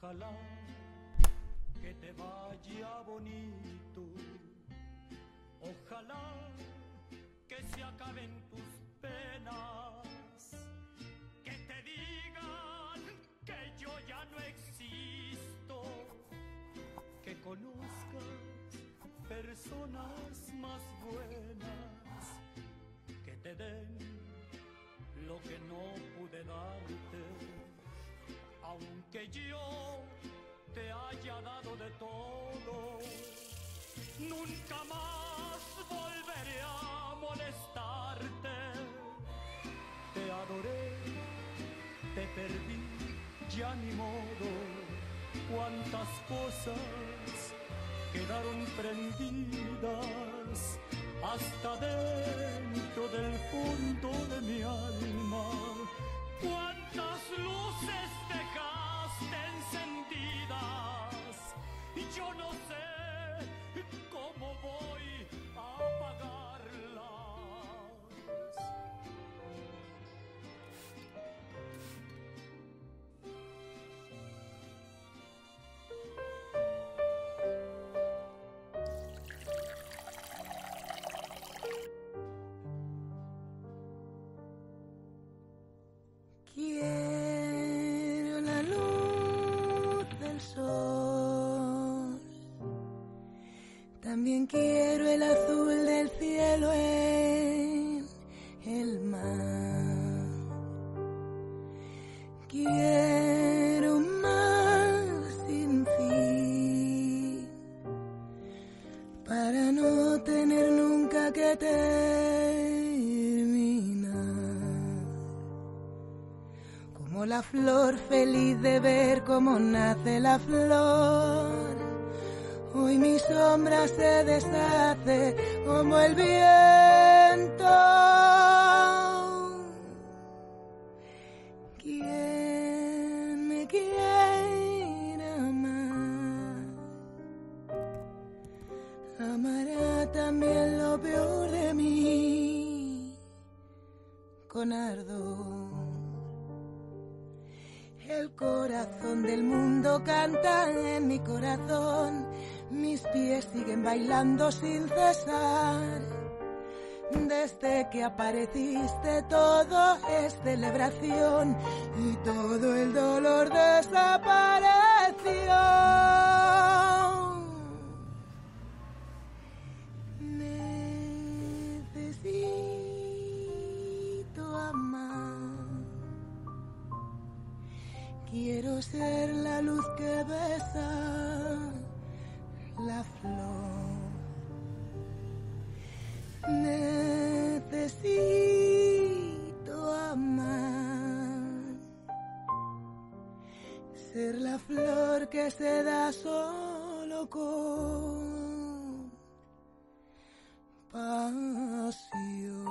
Ojalá que te vaya bonito, ojalá que se acaben tus penas, que te digan que yo ya no existo, que conozcas personas más buenas, que te den lo que no pude darte, aunque yo te haya dado de todo, nunca más volveré a molestarte. Te adoré, te perdí, ya ni modo. Cuántas cosas quedaron prendidas hasta dentro del fondo de mi alma. Cuántas luces dejaste encendidas y yo no sé cómo voy a apagarlas. Quiero la luz del sol, también quiero el azul del cielo en el mar. Quiero un mar sin fin, para no tener nunca que terminar. Como la flor feliz de ver cómo nace la flor, hoy mi sombra se deshace como el viento. ¿Quién me quiere amar? Amará también lo peor de mí con ardor. El corazón del mundo canta en mi corazón, mis pies siguen bailando sin cesar. Desde que apareciste todo es celebración y todo el dolor desapareció. Necesito amar. Quiero ser la luz que besa la flor. Necesito amar, ser la flor que se da solo con pasión.